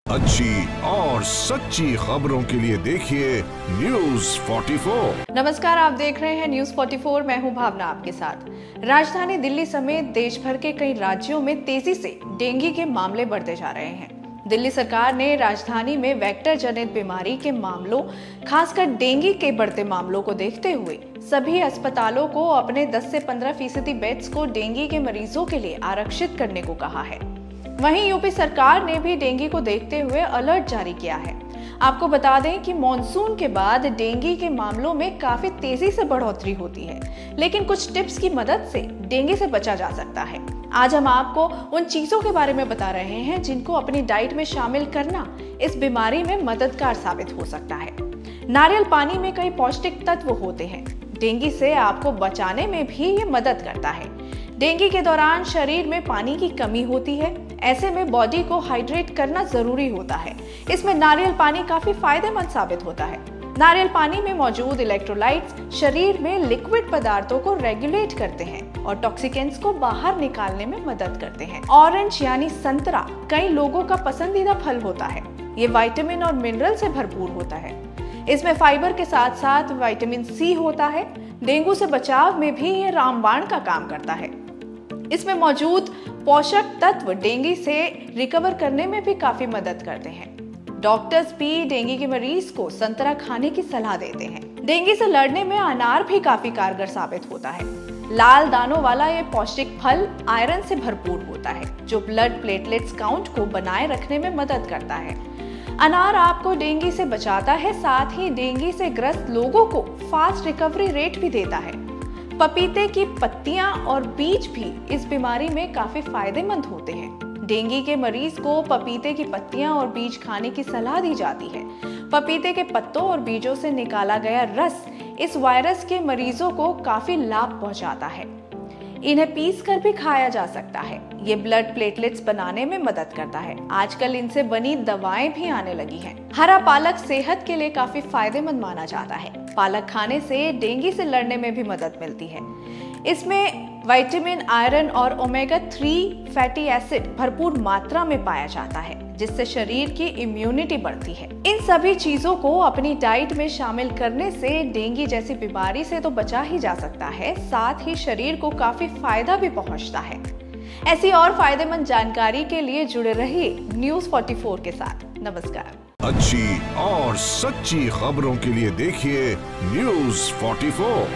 अच्छी और सच्ची खबरों के लिए देखिए न्यूज़ 44। नमस्कार, आप देख रहे हैं न्यूज़ 44। मैं हूं भावना आपके साथ। राजधानी दिल्ली समेत देश भर के कई राज्यों में तेजी से डेंगू के मामले बढ़ते जा रहे हैं। दिल्ली सरकार ने राजधानी में वेक्टर जनित बीमारी के मामलों, खासकर डेंगू के बढ़ते मामलों को देखते हुए सभी अस्पतालों को अपने 10 से 15% बेड्स को डेंगू के मरीजों के लिए आरक्षित करने को कहा है। वहीं यूपी सरकार ने भी डेंगू को देखते हुए अलर्ट जारी किया है। आपको बता दें कि मॉनसून के बाद डेंगू के मामलों में काफी तेजी से बढ़ोतरी होती है, लेकिन कुछ टिप्स की मदद से डेंगू से बचा जा सकता है। आज हम आपको उन चीजों के बारे में बता रहे हैं जिनको अपनी डाइट में शामिल करना इस बीमारी में मददगार साबित हो सकता है। नारियल पानी में कई पौष्टिक तत्व होते हैं। डेंगू से आपको बचाने में भी ये मदद करता है। डेंगू के दौरान शरीर में पानी की कमी होती है, ऐसे में बॉडी को हाइड्रेट करना जरूरी होता है। इसमें नारियल पानी काफी फायदेमंद साबित होता है। नारियल पानी में मौजूद इलेक्ट्रोलाइट्स शरीर में लिक्विड पदार्थों को रेगुलेट करते हैं और टॉक्सिकेंट्स को बाहर निकालने में मदद करते हैं। ऑरेंज यानी संतरा कई लोगों का पसंदीदा फल होता है। ये विटामिन और मिनरल से भरपूर होता है। इसमें फाइबर के साथ साथ विटामिन सी होता है। डेंगू से बचाव में भी ये रामबाण का काम करता है। इसमें मौजूद पोषक तत्व डेंगू से रिकवर करने में भी काफी मदद करते हैं। डॉक्टर्स भी डेंगू के मरीज को संतरा खाने की सलाह देते हैं। डेंगू से लड़ने में अनार भी काफी कारगर साबित होता है। लाल दानों वाला ये पौष्टिक फल आयरन से भरपूर होता है, जो ब्लड प्लेटलेट्स काउंट को बनाए रखने में मदद करता है। अनार आपको डेंगू से बचाता है, साथ ही डेंगू से ग्रस्त लोगों को फास्ट रिकवरी रेट भी देता है। पपीते की पत्तियां और बीज भी इस बीमारी में काफी फायदेमंद होते हैं। डेंगू के मरीज को पपीते की पत्तियां और बीज खाने की सलाह दी जाती है। पपीते के पत्तों और बीजों से निकाला गया रस इस वायरस के मरीजों को काफी लाभ पहुंचाता है। इन्हें पीसकर भी खाया जा सकता है। ये ब्लड प्लेटलेट्स बनाने में मदद करता है। आजकल इनसे बनी दवाएं भी आने लगी हैं। हरा पालक सेहत के लिए काफी फायदेमंद माना जाता है। पालक खाने से डेंगू से लड़ने में भी मदद मिलती है। इसमें विटामिन, आयरन और ओमेगा 3 फैटी एसिड भरपूर मात्रा में पाया जाता है, जिससे शरीर की इम्यूनिटी बढ़ती है। इन सभी चीजों को अपनी डाइट में शामिल करने से डेंगू जैसी बीमारी से तो बचा ही जा सकता है, साथ ही शरीर को काफी फायदा भी पहुंचता है। ऐसी और फायदेमंद जानकारी के लिए जुड़े रहिए न्यूज़ 44 के साथ। नमस्कार। अच्छी और सच्ची खबरों के लिए देखिए न्यूज़ 44।